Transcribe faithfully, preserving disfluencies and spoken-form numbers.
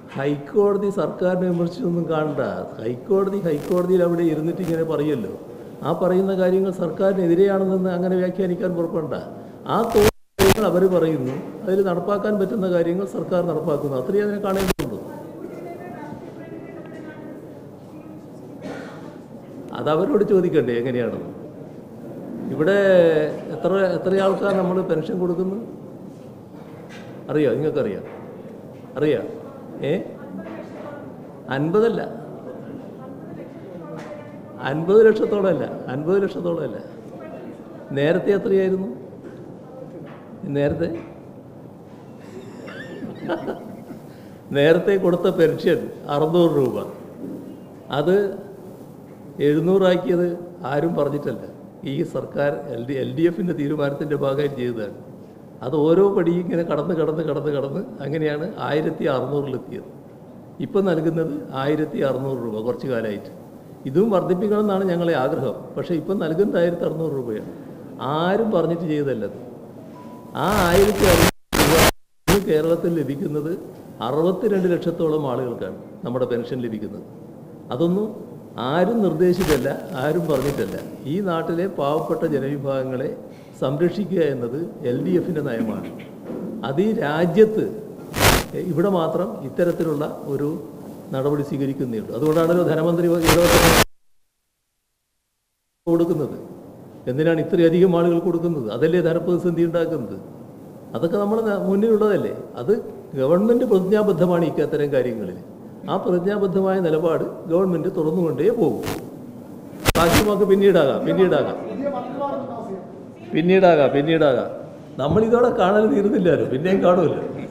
ഹൈക്കോടതി സർക്കാരിനെ വിമർശിച്ചൊന്നും കാണണ്ട. ഹൈക്കോടതി ഹൈക്കോടതിയിൽ അവിടെ ഇരുന്നിട്ട് ഇങ്ങനെ പറയുമല്ലോ, ആ പറയുന്ന കാര്യങ്ങൾ സർക്കാരിനെതിരെയാണെന്ന് അങ്ങനെ വ്യാഖ്യാനിക്കാൻ പുറപ്പെടണ്ട. ആ തോന്നുന്ന അവർ പറയുന്നു, അതിൽ നടപ്പാക്കാൻ പറ്റുന്ന കാര്യങ്ങൾ സർക്കാർ നടപ്പാക്കുന്നു, അത്രയും അതിനെ കാണേണ്ടതുണ്ട്. അതവരോട് ചോദിക്കണ്ടേ എങ്ങനെയാണെന്ന്. ഇവിടെ എത്ര എത്ര ആൾക്കാർ നമ്മൾ പെൻഷൻ കൊടുക്കുന്നു അറിയോ? നിങ്ങൾക്കറിയാം? അറിയാം? ഏ അൻപതല്ല, അൻപത് ലക്ഷത്തോളം അല്ല, അൻപത് ലക്ഷത്തോളം അല്ല. നേരത്തെ എത്രയായിരുന്നു? നേരത്തെ നേരത്തെ കൊടുത്ത പെൻഷൻ അറുന്നൂറ് രൂപ, അത് എഴുന്നൂറാക്കിയത് ആരും പറഞ്ഞിട്ടല്ല, ഈ സർക്കാർ എൽ ഡി എൽ ഡി എഫിൻ്റെ തീരുമാനത്തിൻ്റെ ഭാഗമായി ചെയ്തതാണ്. അത് ഓരോ പടി ഇങ്ങനെ കടന്ന് കടന്ന് കടന്ന് കടന്ന് അങ്ങനെയാണ് ആയിരത്തി അറുന്നൂറിലെത്തിയത്. ഇപ്പം നൽകുന്നത് ആയിരത്തി അറുന്നൂറ് രൂപ കുറച്ച് കാലമായിട്ട്. ഇതും വർദ്ധിപ്പിക്കണം എന്നാണ് ഞങ്ങളെ ആഗ്രഹം. പക്ഷേ ഇപ്പം നൽകുന്നത് ആയിരത്തി അറുന്നൂറ് രൂപയാണ്. ആരും പറഞ്ഞിട്ട് ചെയ്തല്ലത്. ആ ആയിരത്തി അറുന്നൂറ് രൂപ കേരളത്തിൽ ലഭിക്കുന്നത് അറുപത്തിരണ്ട് ലക്ഷത്തോളം ആളുകൾക്കാണ് നമ്മുടെ പെൻഷൻ ലഭിക്കുന്നത്. അതൊന്നും ആരും നിർദ്ദേശിച്ചല്ല, ആരും പറഞ്ഞിട്ടല്ല. ഈ നാട്ടിലെ പാവപ്പെട്ട ജനവിഭാഗങ്ങളെ സംരക്ഷിക്കുക എന്നത് എൽ ഡി എഫിൻ്റെ നയമാണ്. അത് ഈ രാജ്യത്ത് ഇവിടെ മാത്രം ഇത്തരത്തിലുള്ള ഒരു നടപടി സ്വീകരിക്കുന്നേയുള്ളൂ. അതുകൊണ്ടാണല്ലോ ധനമന്ത്രി കൊടുക്കുന്നത്. എന്തിനാണ് ഇത്രയധികം ആളുകൾ കൊടുക്കുന്നത്? അതല്ലേ ധനപ്രതിസന്ധി ഉണ്ടാക്കുന്നത്? അതൊക്കെ നമ്മുടെ മുന്നിലുള്ളതല്ലേ. അത് ഗവൺമെൻറ് പ്രതിജ്ഞാബദ്ധമാണ് ഇത്തരം കാര്യങ്ങളിൽ. ആ പ്രതിജ്ഞാബദ്ധമായ നിലപാട് ഗവൺമെൻറ് തുറന്നുകൊണ്ടേ പോകും. ബാക്കി നമുക്ക് പിന്നീടാകാം പിന്നീടാകാം പിന്നീടാകാം പിന്നീടാകാം നമ്മളിതോടെ കാണൽ തീരുന്നില്ലാലോ, പിന്നെയും കാണുമല്ലോ.